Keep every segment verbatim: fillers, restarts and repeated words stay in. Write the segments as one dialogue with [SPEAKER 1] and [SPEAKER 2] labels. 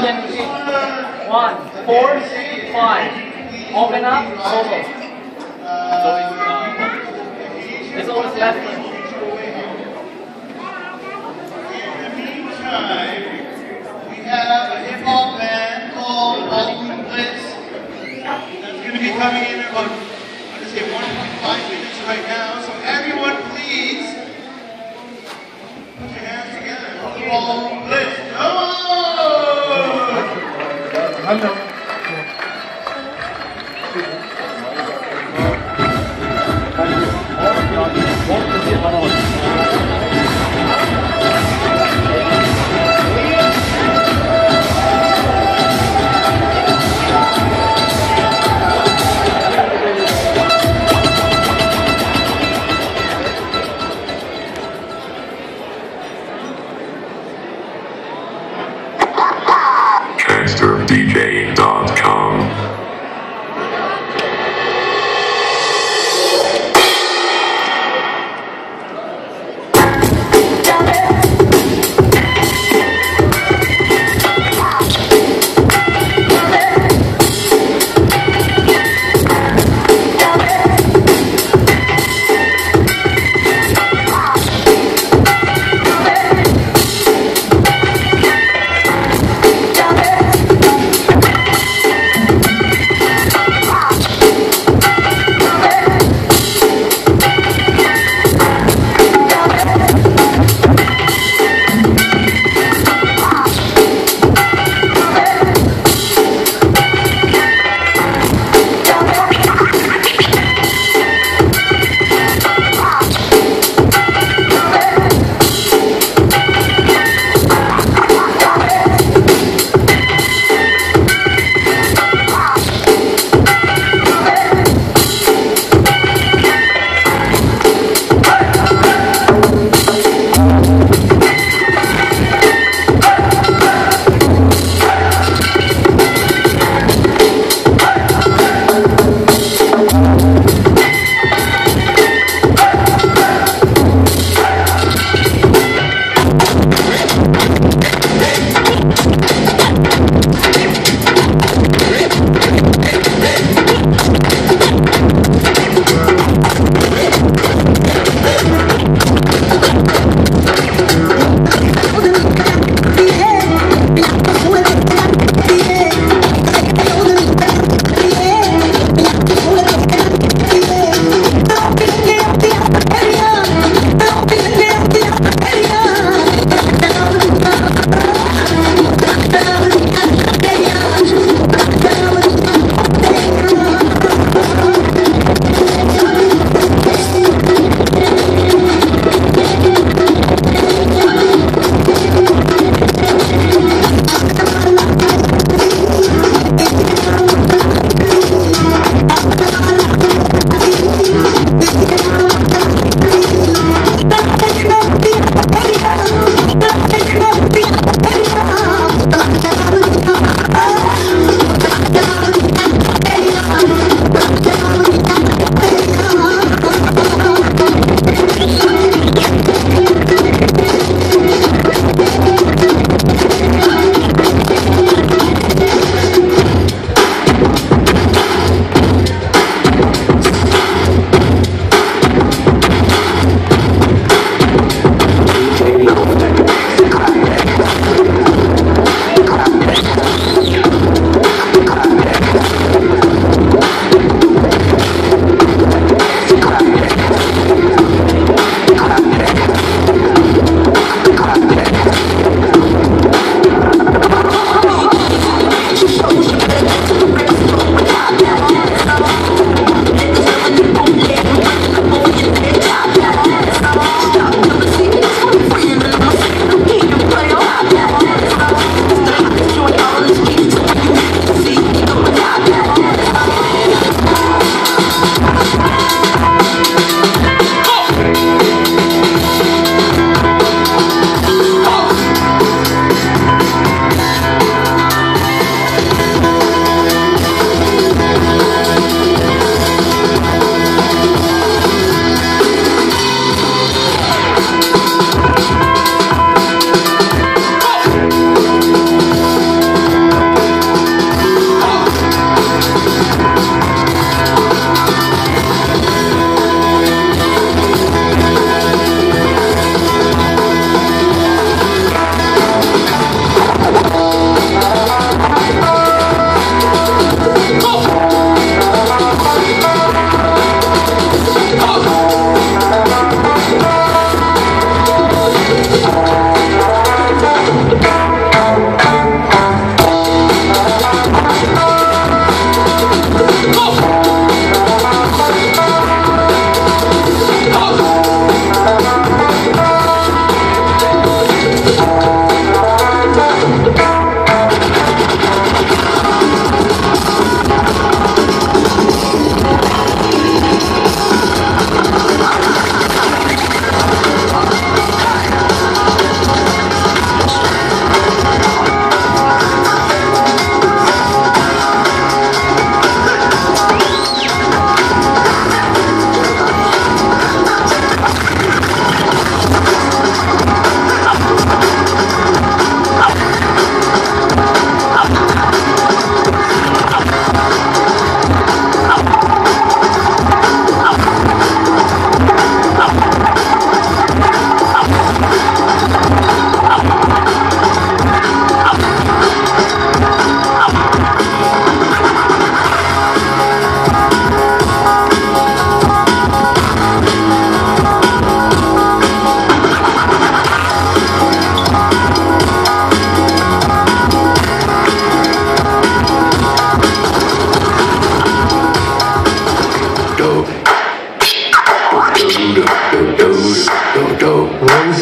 [SPEAKER 1] seven, one, four, five. Open up, solo. So it's, uh, it's always left.
[SPEAKER 2] We have a hip hop band called Ballroom Blitz that's going to be coming in in about, I'll just say one point five minutes right now. So everyone please put your hands together for Ballroom Blitz. Come on!
[SPEAKER 3] Gangster D J dot com.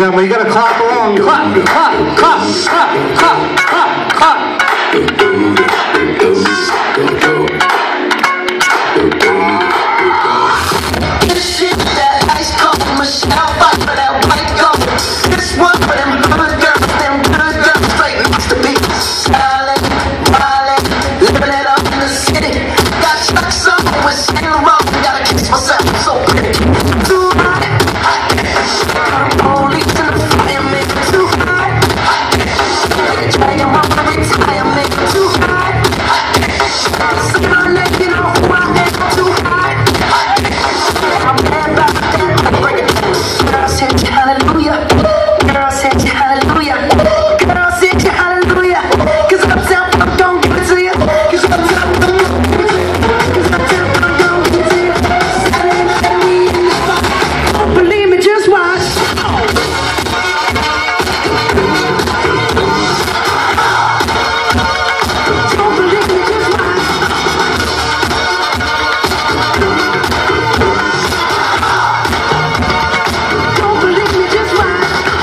[SPEAKER 4] gentlemen, you gotta clap along. Clap, clap, clap, clap, clap, clap, clap.
[SPEAKER 5] This shit, that ice cold Michelle fight for that white gold. This one for them good girls, them good girls, straight next to me. Styling, wildin', living it up in the city. Got Chuck's on with Saint Laurent, gotta kiss myself, so pretty. Too hot, police in the fireman, too hot. Try your mama retirement, too hot. So my neck, you know who I am, too hot. I'm mad about that, break it down. Girl said hallelujah, girl said hallelujah, girl said hallelujah. Cause uptown funk don't give it to you, cause uptown funk don't give it to you, cause uptown funk don't give it to you. Saturday night we in the spot, don't believe me, just watch. Don't believe me, just watch. Don't believe me, just watch.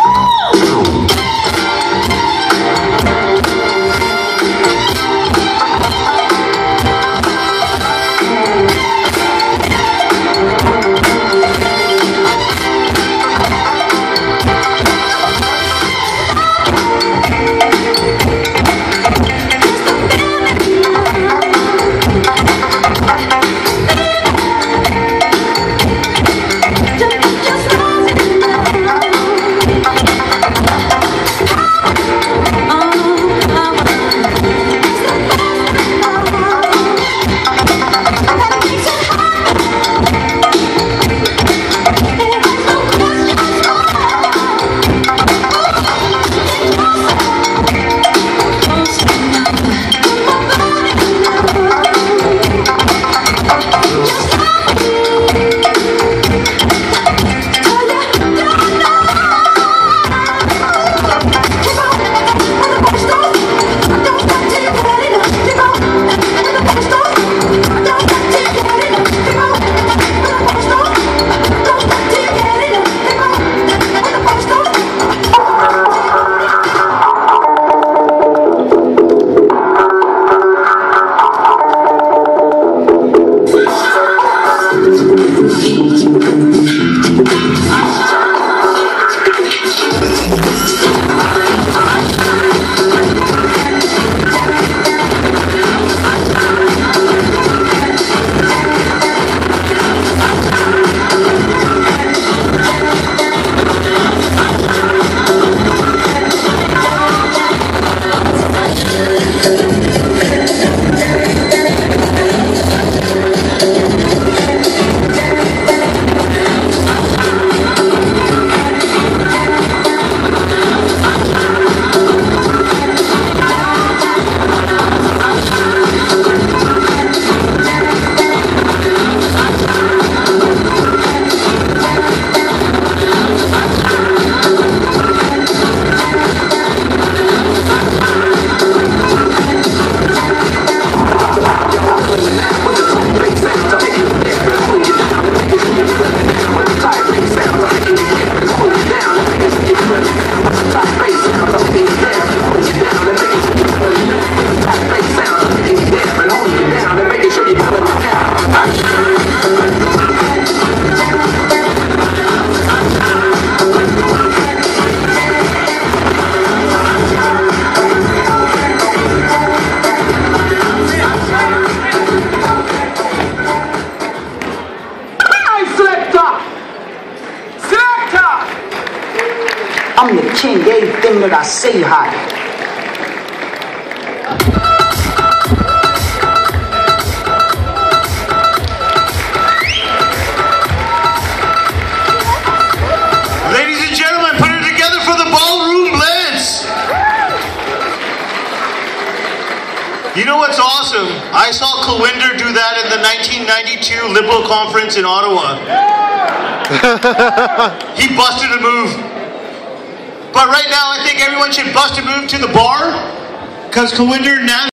[SPEAKER 6] I'm the king, everything that I say hot.
[SPEAKER 2] Ladies and gentlemen, put it together for the Ballroom Blitz. You know what's awesome? I saw Kulwinder do that in the nineteen ninety-two Liberal Conference in Ottawa. He busted a move. But right now, I think everyone should bust a move to the bar, because Kulwinder now